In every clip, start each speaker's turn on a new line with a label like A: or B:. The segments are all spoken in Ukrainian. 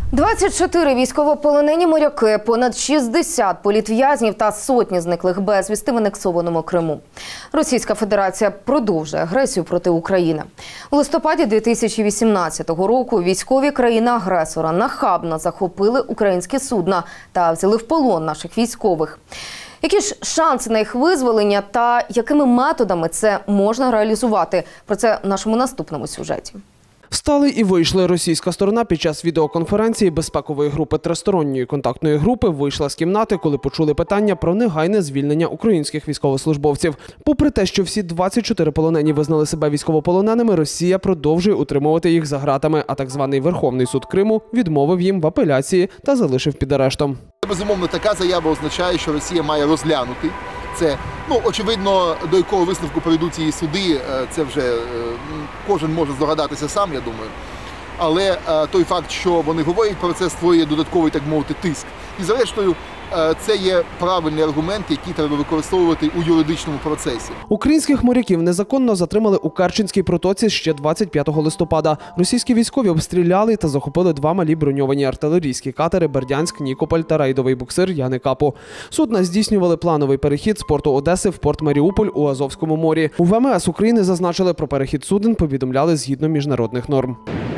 A: 24 військовополонені моряки, понад 60 політв'язнів та сотні зниклих безвісти в анексованому Криму. Російська Федерація продовжує агресію проти України. У листопаді 2018 року військові країни-агресора нахабно захопили українські судна та взяли в полон наших військових. Які ж шанси на їх визволення та якими методами це можна реалізувати? Про це в нашому наступному сюжеті.
B: Встали і вийшли. Російська сторона під час відеоконференції безпекової групи тристоронньої контактної групи вийшла з кімнати, коли почули питання про негайне звільнення українських військовослужбовців. Попри те, що всі 24 полонені визнали себе військовополоненими, Росія продовжує утримувати їх за ґратами, а так званий Верховний суд Криму відмовив їм в апеляції та залишив під арештом.
C: Безумовно, така заява означає, що Росія має розглянути це. Очевидно, до якого висновку прийдуть ці суди, це вже кожен може здогадатися сам, я думаю. Але той факт, що вони говорять про це, створює додатковий, так мовити, тиск. І зрештою, це є правильний аргумент, який треба використовувати у юридичному процесі.
B: Українських моряків незаконно затримали у Керченській протоці ще 25 листопада. Російські військові обстріляли та захопили два малі броньовані артилерійські катери «Бердянськ», «Нікополь» та рейдовий буксир «Яни Капу». Судна здійснювали плановий перехід з порту Одеси в порт Маріуполь у Азовському морі. У ВМС України зазначили, про перехід суден повідомляли згідно міжнародних норм.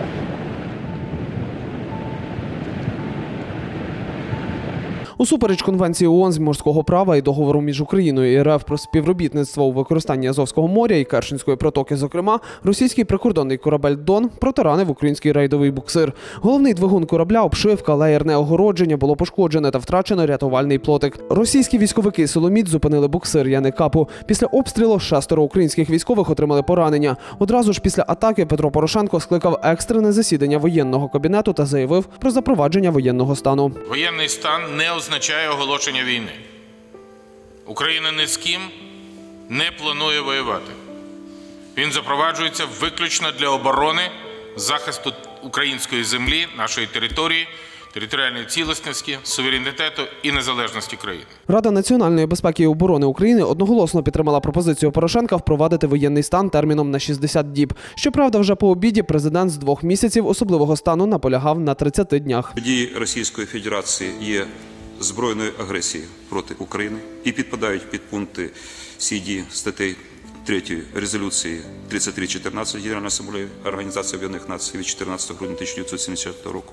B: Усупереч Конвенції ООН з морського права і договору між Україною і РФ про співробітництво у використанні Азовського моря і Керченської протоки, зокрема, російський прикордонний корабель «Дон» протаранив український рейдовий буксир. Головний двигун корабля, обшивка, леєрне огородження було пошкоджене та втрачено рятувальний плотик. Російські військовики силоміць зупинили буксир «Яни Капу». Після обстрілу 6 українських військових отримали поранення. Одразу ж після атаки Петро Порошенко скликав екстрене засідання воєнного кабінету та заявив про запровадження воєнного стану.
D: Воєнний стан не означає оголошення війни. Україна ні з ким не планує воювати. Він запроваджується виключно для оборони, захисту української землі, нашої території, територіальної цілісності, суверенітету і незалежності країни.
B: Рада національної безпеки і оборони України одноголосно підтримала пропозицію Порошенка впровадити воєнний стан терміном на 60 діб. Щоправда, вже по обіді президент з 2 місяців особливого стану наполягав на 30 днях.
E: Дії Російської Федерації є збройною агресією проти України і підпадають під пункти СІДі статей 3 резолюції 3314 Генеральної асамблеї Організації Об'єднаних Націй від 14 грудня 1970 року.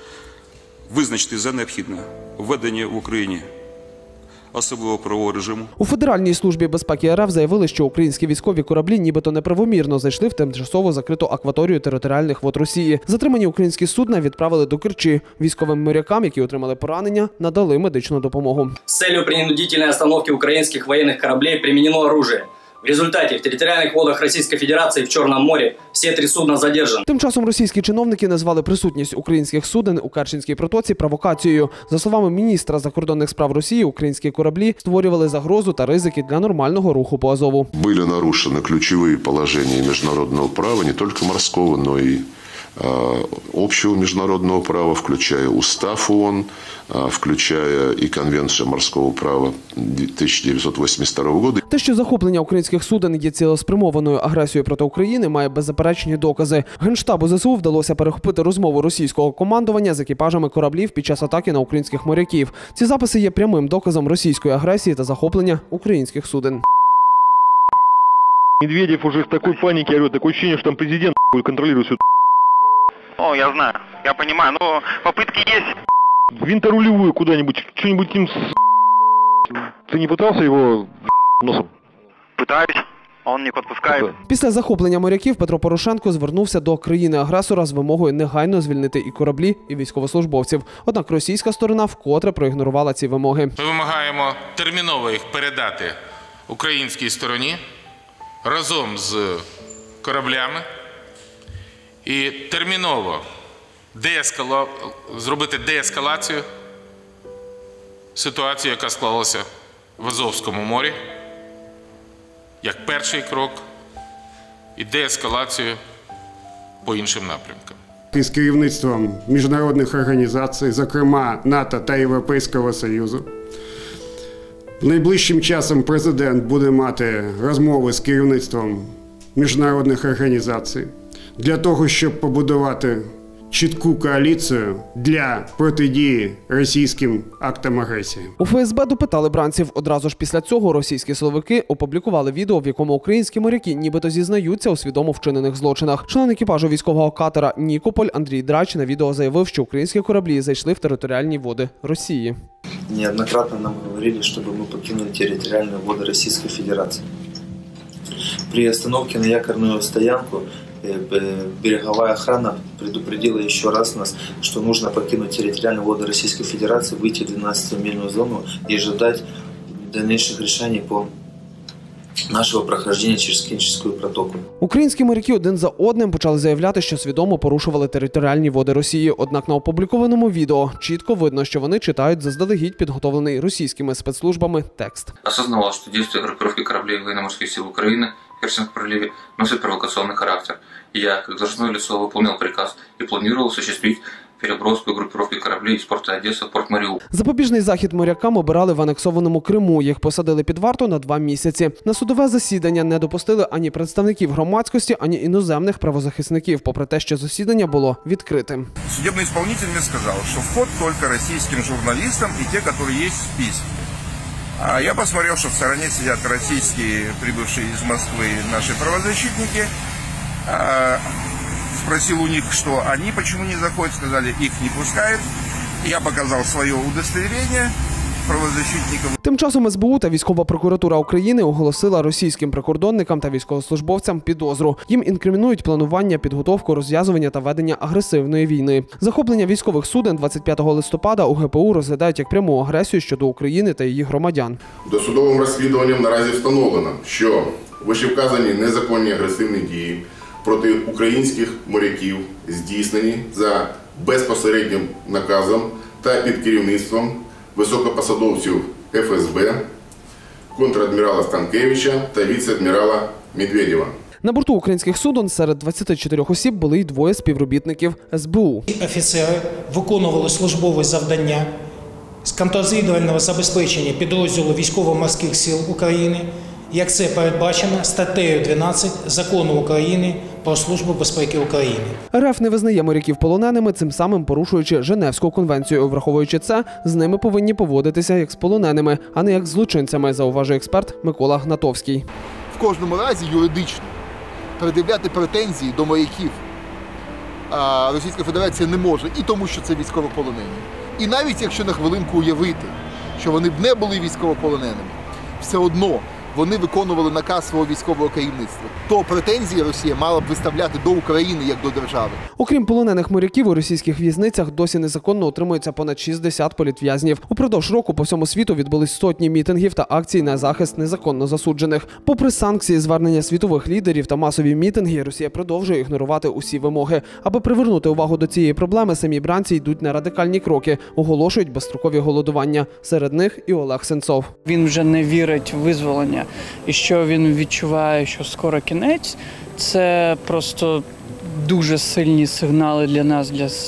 E: Визначити за необхідне введення в Україні особливого правового режиму.
B: У Федеральній службі безпеки РФ заявили, що українські військові кораблі нібито неправомірно зайшли в тимчасово закриту акваторію територіальних вод Росії. Затримані українські судна відправили до Керчі. Військовим морякам, які отримали поранення, надали медичну допомогу.
F: З целью принудительної остановки українських воєнних кораблів применено оружие. В результаті в територіальних водах Російської Федерації в Чорному морі всі 3 судна задержані.
B: Тим часом російські чиновники назвали присутність українських суден у Керченській протоці провокацією. За словами міністра закордонних справ Росії, українські кораблі створювали загрозу та ризики для нормального руху по Азову.
G: Були нарушені ключові положення міжнародного права, не тільки морського, але й общего международного права, включая Устав ООН, включая и Конвенцию морского права 1982 года.
B: Те, що захоплення українських суден є цілеспрямованою агресією проти України, має беззаперечні докази. Генштабу ЗСУ вдалося перехопити розмову російського командування з екіпажами кораблів під час атаки на українських моряків. Ці записи є прямим доказом російської агресії та захоплення українських суден.
H: Медведев уже в такой панике орет, такое ощущение, что там президент контролирует всю.
I: О, я знаю, я понимаю, но попытки есть.
H: Винторулевую куда-нибудь, что-нибудь им Ты не пытался его носом?
I: Пытаюсь, он не подпускает.
B: Після захоплення моряків Петро Порошенко звернувся до країни-агресора з вимогою негайно звільнити і кораблі, і військовослужбовців. Однак російська сторона вкотре проігнорувала ці вимоги.
D: Ми вимагаємо терміново їх передати українській стороні разом з кораблями і терміново зробити деескалацію ситуації, яка склалася в Азовському морі, як перший крок, і деескалацію по іншим напрямкам.
J: Із керівництвом міжнародних організацій, зокрема НАТО та Європейського Союзу, найближчим часом президент буде мати розмови з керівництвом міжнародних організацій для того, щоб побудувати чітку коаліцію для протидії російським актам агресії.
B: У ФСБ допитали бранців. Одразу ж після цього російські силовики опублікували відео, в якому українські моряки нібито зізнаються у свідомо вчинених злочинах. Член екіпажу військового катера «Нікополь» Андрій Драч на відео заявив, що українські кораблі зайшли в територіальні води Росії.
K: Неоднократно нам говорили, чтобы мы покинули территориальные воды Российской Федерации. При остановке на якорную стоянку береговая охрана предупредила еще раз нас, что нужно покинуть территориальные воды Российской Федерации, выйти в 12-мильную зону и ожидать дальнейших решений по нашого прохождення через Керченську протоку.
B: Українські моряки один за одним почали заявляти, що свідомо порушували територіальні води Росії. Однак на опублікованому відео чітко видно, що вони читають заздалегідь підготовлений російськими спецслужбами текст.
L: Осознавал, что действия группировки кораблей военно-морских сил Украины в Керченском проливе носят провокационный характер. Я, как должностное лицо, выполнял приказ и планировал осуществить переброску группировки кораблей из порта Одесса в порт Маріуполь.
B: Запобіжний захід морякам обирали в анексованому Криму. Їх посадили під варту на 2 місяці. На судове засідання не допустили ані представників громадськості, ані іноземних правозахисників, попри те, що засідання було відкритим.
M: Судебный исполнитель мне сказал, что вход только российским журналистам и те, которые есть в списке. А я посмотрел, что в стороне сидят российские, прибывшие из Москвы, наши правозащитники. Спросил у них, что они почему не заходят, сказали, их не пускают. Я показал свое удостоверение правозащитников.
B: Тим часом СБУ та Військова прокуратура України оголосила російським прикордонникам та військовослужбовцям підозру. Їм інкримінують планування, підготовку, розв'язування та ведення агресивної війни. Захоплення військових суден 25 листопада у ГПУ розглядають як пряму агресію щодо України та її громадян.
N: Досудовим розслідуванням наразі встановлено, що вищевказані незаконні агресивні дії проти українських моряків здійснені за безпосереднім наказом та під керівництвом високопосадовців ФСБ, контрадмірала Станкевича та віце-адмірала Медведєва.
B: На борту українських суден серед 24 осіб були й 2 співробітників СБУ.
O: Офіцери виконували службові завдання з контррозвідувального забезпечення підрозділу Військово-морських сил України, як це передбачено статтею 12 Закону України про Службу безпеки України.
B: РФ не визнає моряків полоненими, цим самим порушуючи Женевську конвенцію. Враховуючи це, з ними повинні поводитися як з полоненими, а не як з злочинцями, зауважує експерт Микола Гнатовський.
C: В кожному разі юридично пред'являти претензії до моряків Російська Федерація не може, і тому, що це військовополонені. І навіть якщо на хвилинку уявити, що вони б не були військовополоненими, все одно вони виконували наказ свого військового керівництва. То претензії Росія мала б виставляти до України як до держави.
B: Окрім полонених моряків, у російських в'язницях досі незаконно утримується понад 60 політв'язнів. Упродовж року по всьому світу відбулись сотні мітингів та акцій на захист незаконно засуджених. Попри санкції, звернення світових лідерів та масові мітинги, Росія продовжує ігнорувати усі вимоги. Аби привернути увагу до цієї проблеми, самі бранці йдуть на радикальні кроки, оголошують безстрокові голодування. Серед них і Олег Сенцов.
P: Він вже не вірить в визволення. І що він відчуває, що скоро кінець, це просто дуже сильні сигнали для нас,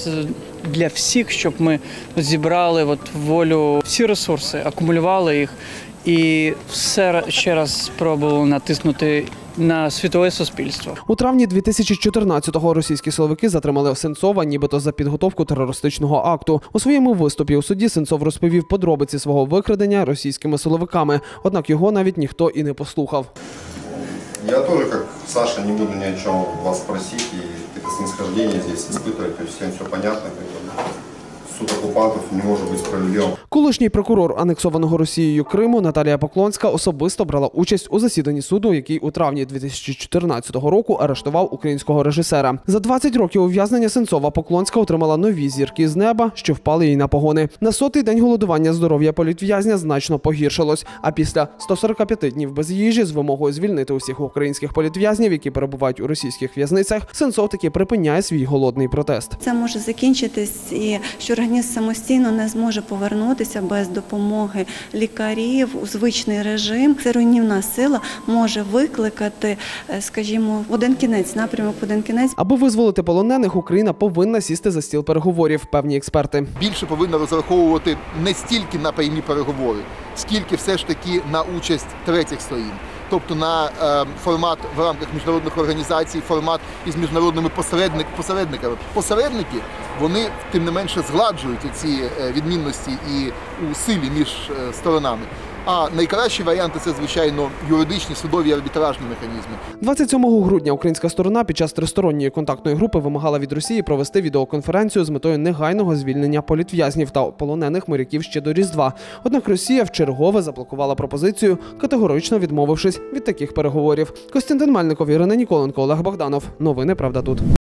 P: для всіх, щоб ми зібрали волю, всі ресурси, акумулювали їх і ще раз спробували натиснути на світове суспільство.
B: У травні 2014-го російські силовики затримали Сенцова нібито за підготовку терористичного акту. У своєму виступі у суді Сенцов розповів подробиці свого викрадення російськими силовиками. Однак його навіть ніхто і не послухав.
Q: Я теж, як Саша, не буду ні о чому вас просити і якісь снисхождення здесь испытывать, то есть всім все понятно. Суд окупантів не може бути справедливим.
B: Колишній прокурор анексованого Росією Криму Наталія Поклонська особисто брала участь у засіданні суду, який у травні 2014 року арештував українського режисера. За 20 років ув'язнення Сенцова Поклонська отримала нові зірки з неба, що впали їй на погони. На 100-й день голодування здоров'я політв'язня значно погіршилось, а після 145 днів без їжі з вимогою звільнити усіх українських політв'язнів, які перебувають у російських в'язницях, Сенцов таки припиняє свій голодний протест.
R: Це може закінчитись і що організм самостійно не зможе повернутися без допомоги лікарів у звичний режим. Це руйнівна сила може викликати, скажімо, один кінець, напрямок один кінець.
B: Аби визволити полонених, Україна повинна сісти за стіл переговорів, певні експерти.
C: Більше повинна розраховувати не стільки на прямі переговори, скільки все ж таки на участь третіх сторін. тобто на формат в рамках міжнародних організацій, формат із міжнародними посередниками. Посередники, вони тим не менше згладжують ці відмінності і у силі між сторонами. А найкращі варіанти – це, звичайно, юридичні, судові, арбітражні механізми.
B: 27 грудня українська сторона під час тристоронньої контактної групи вимагала від Росії провести відеоконференцію з метою негайного звільнення політв'язнів та полонених моряків ще до Різдва. Однак Росія вчергове заблокувала пропозицію, категорично відмовившись від таких переговорів. Костянтин Мельников, Ірина Ніколенко, Олег Богданов. Новини «Правда тут».